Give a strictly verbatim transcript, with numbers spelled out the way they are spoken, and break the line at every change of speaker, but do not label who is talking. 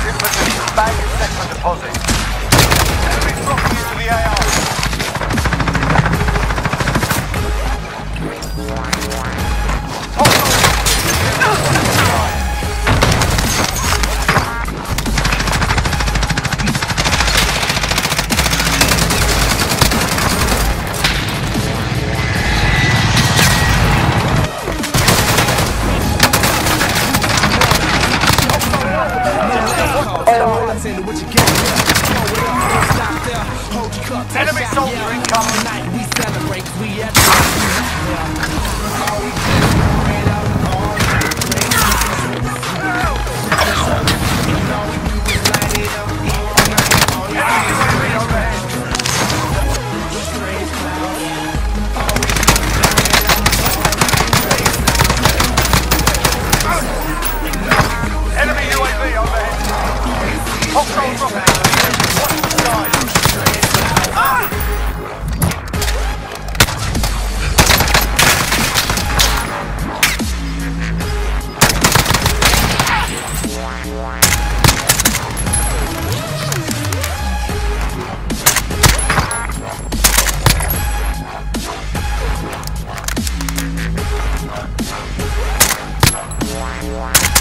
in position. Bag is set for deposit. Enemies dropping into the A R. Enemy soldier incoming. We celebrate, we at Enemy U A V overhead. Hostile dropping. Watch the sky. Wow.